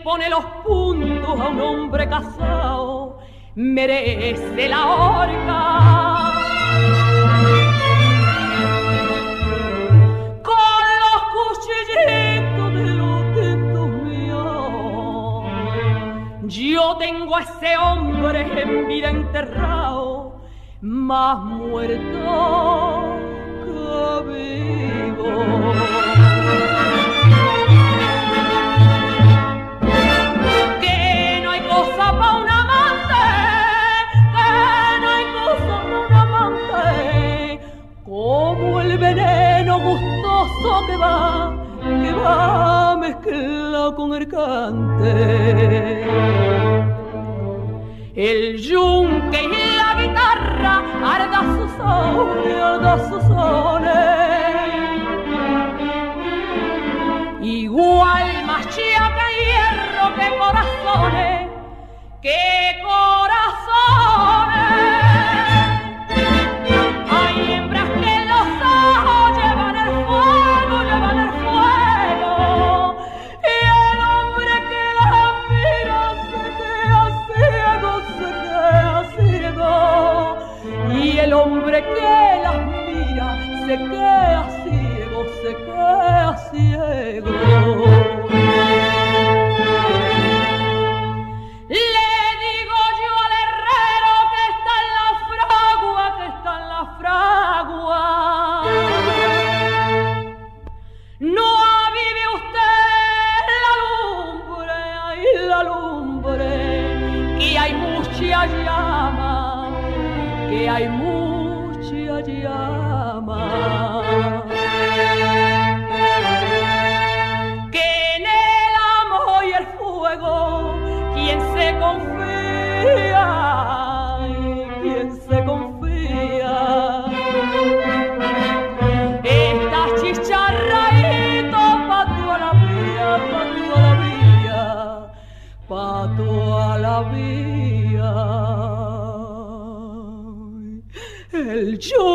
pone los puntos a un hombre casado merece la horca. Con los cuchillitos de los dedos míos, yo tengo a ese hombre en vida enterrado, más muerto que vivo. Que no hay cosa pa' un amante, que no hay cosa pa' un amante, como el veneno gustoso que va mezclado con el cante. El yunque y la guitarra arda sus sones, igual más chía que hierro, que corazones, que corazones. Hay hembras que en los ojos llevan el fuego, y el hombre que las mira se queda ciego, y el hombre que las mira se queda ciego, Le digo yo al herrero que está en la fragua, no avive usted la lumbre, que hay mucha llama, que en el amor y el fuego quien se confía, está chicharradito pa' toda la vía. El yo